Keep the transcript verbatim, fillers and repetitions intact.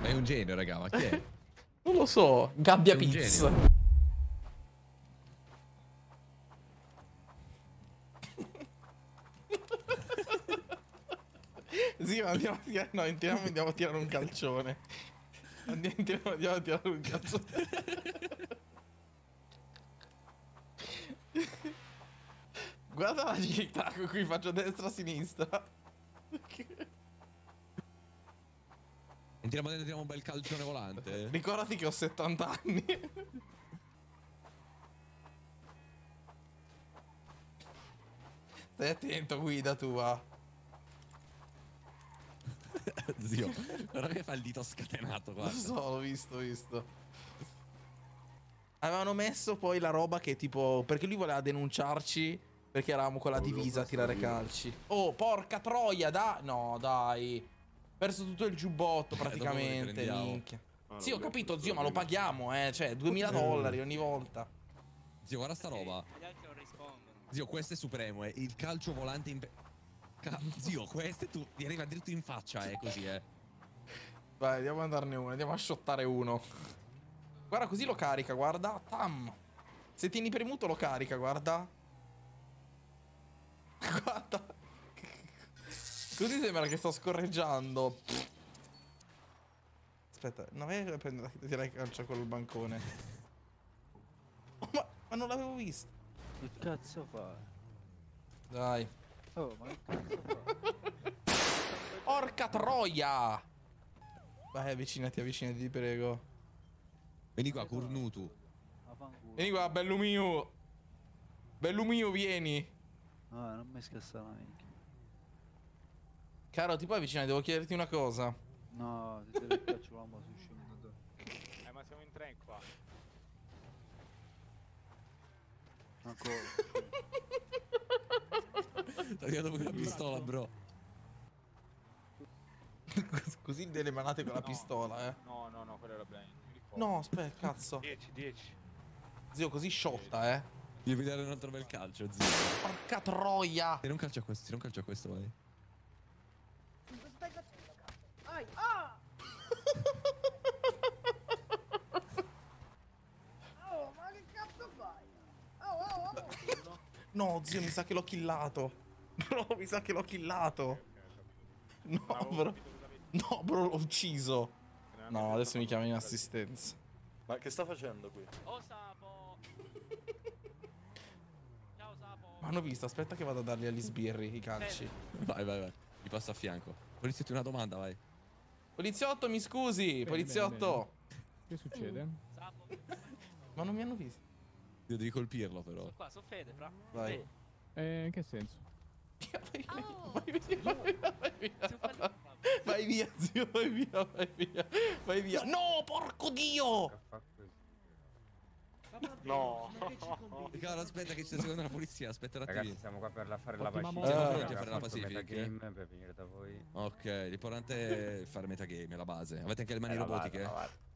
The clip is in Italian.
è un genio, raga, ma chi è? Non lo so. Gabbia È un Piz. genio. Sì, ma andiamo a tirare. No, entriamo e andiamo a tirare un calcione. Andiamo, entriamo, andiamo a tirare un calcione. Guarda la città con cui faccio destra-sinistra. Entriamo dentro e tiriamo un bel calcione volante. Ricordati che ho settanta anni. Stai attento, guida tua. Zio, guarda che fa il dito scatenato, Lo guarda. so, l'ho visto, ho visto. Avevano messo poi la roba che tipo... Perché lui voleva denunciarci perché eravamo con la divisa a tirare calci. Oh, porca troia, dai. No, dai. Perso tutto il giubbotto praticamente, Eh, minchia. Sì, ho capito, zio, ma lo paghiamo, eh. Cioè, duemila dollari ogni volta. Zio, guarda sta roba. Gli altri non rispondono. Zio, questo è supremo, è il calcio volante in... Ca Zio, questo tu ti arriva dritto in faccia, è così, eh. Vai, andiamo a darne uno, andiamo a shottare uno. Guarda, così lo carica, guarda. Tam. Se tieni premuto lo carica, guarda. Guarda. Così sembra che sto scorreggiando. Aspetta, non vai a prendere a tirare calcio col bancone. Oh, ma, ma non l'avevo visto. Che cazzo fa? Dai. Oh, ma che cazzo fa? Porca troia. Vai, avvicinati, avvicinati, ti prego. Vieni qua, Cornutu. Affanculo. Vieni qua, bello mio. Bello mio, vieni. No, non mi scassare la minchia. Caro, ti puoi avvicinare? Devo chiederti una cosa. No, ti devi caccio l'uomo su scemo. Eh, ma siamo in tre qua. Ancora. Sta tirando con la pistola, bro. Così delle manate con la No. pistola, eh. No, no, no, quello era blind. No, aspetta, cazzo. dieci, dieci. Zio, così sciotta, eh. Devi dare un altro bel calcio, zio. Porca troia. Tira un calcio a questo, tira un calcio a questo, vai. Cosa stai facendo, cazzo? Ai, ah! Oh, ma che cazzo fai? Oh, oh, oh! No, zio, mi sa che l'ho killato. Bro, mi sa che l'ho killato. No, bro. No, bro, l'ho ucciso. No, adesso mi chiama in assistenza. Ma che sta facendo qui? Oh, Sapo! Ciao, Sapo! Ma hanno visto, aspetta che vado a dargli agli sbirri i calci. Vai, vai, vai. Gli passo a fianco. Poliziotto, una domanda, vai. Poliziotto, mi scusi, poliziotto. Che succede? Sapo! Ma non mi hanno visto. Io devi colpirlo, però. Sono qua, sono Fede, fra. Vai. Fede. Eh, in che senso? Vai, Oh. vai via, vai via, vai via. Siamo falliti. Vai via, zio, vai via, vai via. Vai via. No, porco dio! No! Caro, aspetta che ci sta secondo la polizia, aspetta un Ragazzi, attimino. siamo qua per la, fare la Ottima pacifica. mossa. Siamo pronti a fare la Abbiamo fatto pacifica, metagame per venire da voi. Ok, l'importante è fare metagame, è la base. Avete anche le mani È la robotiche? base, la base.